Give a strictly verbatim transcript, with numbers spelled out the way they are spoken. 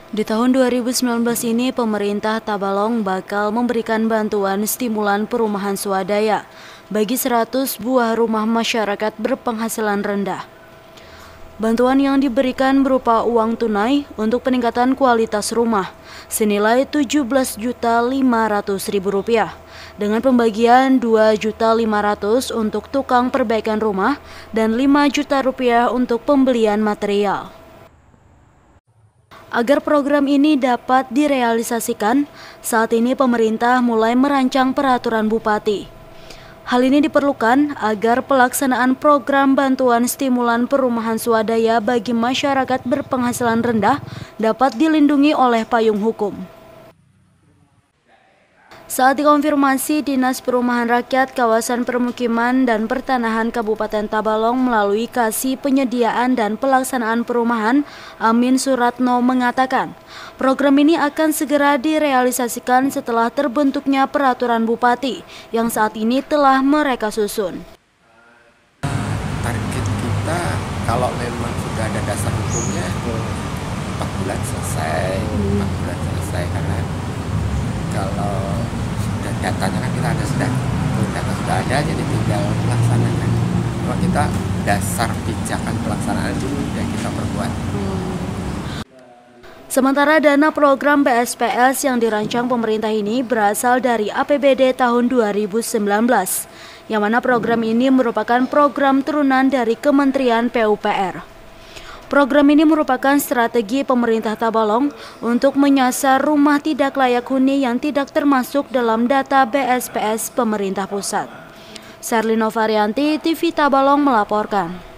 Di tahun dua ribu sembilan belas ini, pemerintah Tabalong bakal memberikan bantuan stimulan perumahan swadaya bagi seratus buah rumah masyarakat berpenghasilan rendah. Bantuan yang diberikan berupa uang tunai untuk peningkatan kualitas rumah senilai tujuh belas juta lima ratus ribu rupiah dengan pembagian dua juta lima ratus ribu untuk tukang perbaikan rumah dan lima juta rupiah untuk pembelian material. Agar program ini dapat direalisasikan, saat ini pemerintah mulai merancang peraturan bupati. Hal ini diperlukan agar pelaksanaan program bantuan stimulan perumahan swadaya bagi masyarakat berpenghasilan rendah dapat dilindungi oleh payung hukum. Saat dikonfirmasi, Dinas Perumahan Rakyat Kawasan Permukiman dan Pertanahan Kabupaten Tabalong melalui Kasih Penyediaan dan Pelaksanaan Perumahan, Amin Suratno mengatakan, program ini akan segera direalisasikan setelah terbentuknya peraturan bupati yang saat ini telah mereka susun. Target kita kalau memang sudah ada dasar hukumnya empat bulan selesai, empat bulan selesai karena kalau sudah datanya kan kita ada sudah, data sudah ada, jadi tinggal melaksanakan. Kalau kita dasar pijakan pelaksanaan dulu yang kita perbuat. Sementara dana program B S P S yang dirancang pemerintah ini berasal dari A P B D tahun dua ribu sembilan belas, yang mana program ini merupakan program turunan dari Kementerian P U P R. Program ini merupakan strategi pemerintah Tabalong untuk menyasar rumah tidak layak huni yang tidak termasuk dalam data B S P S pemerintah pusat. Serlino Varianti, T V Tabalong melaporkan.